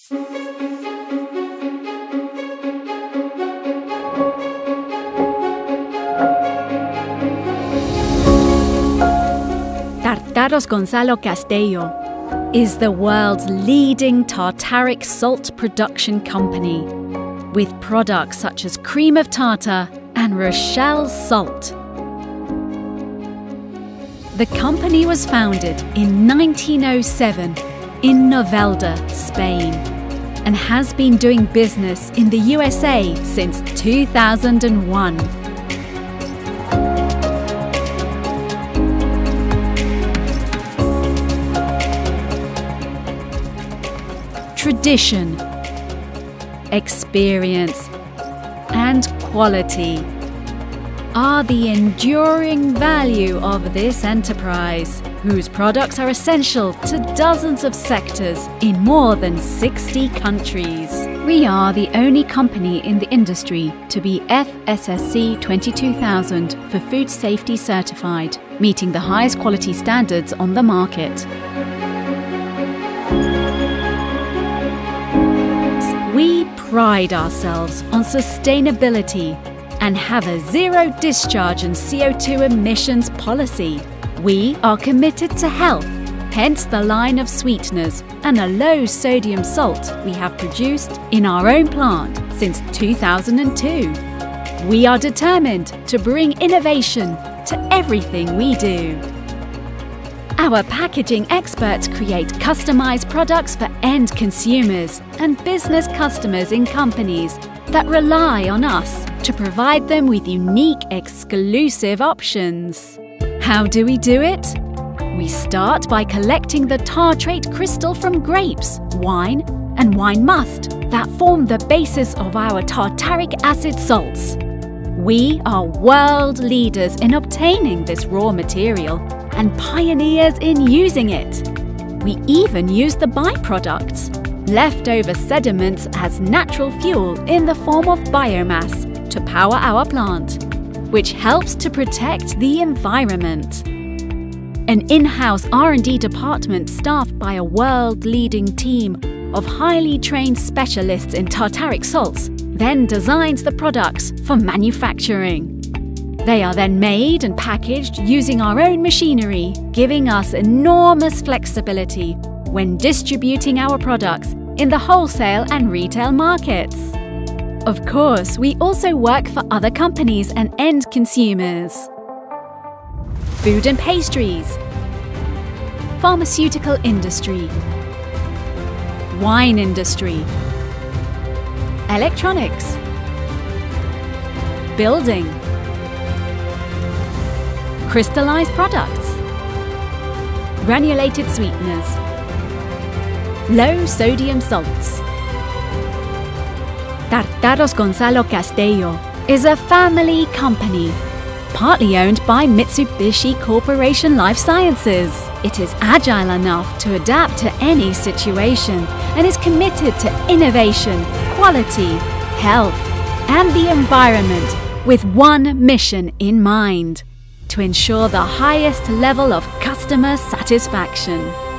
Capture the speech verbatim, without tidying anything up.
Tártaros Gonzalo Castelló is the world's leading tartaric salt production company, with products such as cream of tartar and Rochelle salt. The company was founded in nineteen oh seven in Novelda, Spain, and has been doing business in the U S A since two thousand one. Tradition, experience, and quality are the enduring value of this enterprise, whose products are essential to dozens of sectors in more than sixty countries. We are the only company in the industry to be F S S C twenty-two thousand for food safety certified, meeting the highest quality standards on the market. We pride ourselves on sustainability and have a zero-discharge and C O two emissions policy. We are committed to health, hence the line of sweeteners and a low-sodium salt we have produced in our own plant since two thousand two. We are determined to bring innovation to everything we do. Our packaging experts create customized products for end consumers and business customers in companies that rely on us to provide them with unique, exclusive options. How do we do it? We start by collecting the tartrate crystal from grapes, wine, and wine must that form the basis of our tartaric acid salts. We are world leaders in obtaining this raw material and pioneers in using it. We even use the byproducts, leftover sediments, as natural fuel in the form of biomass to power our plant, which helps to protect the environment. An in-house R and D department staffed by a world-leading team of highly trained specialists in tartaric salts then designs the products for manufacturing. They are then made and packaged using our own machinery, giving us enormous flexibility when distributing our products in the wholesale and retail markets. Of course, we also work for other companies and end consumers. Food and pastries, pharmaceutical industry, wine industry, electronics, building, crystallized products, granulated sweeteners, low-sodium salts. Tártaros Gonzalo Castelló is a family company, partly owned by Mitsubishi Corporation Life Sciences. It is agile enough to adapt to any situation and is committed to innovation, quality, health, and the environment with one mission in mind: to ensure the highest level of customer satisfaction.